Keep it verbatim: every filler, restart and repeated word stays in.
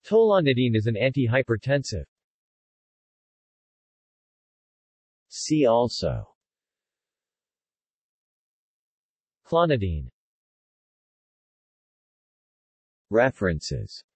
Tolonidine is an antihypertensive. See also Clonidine. References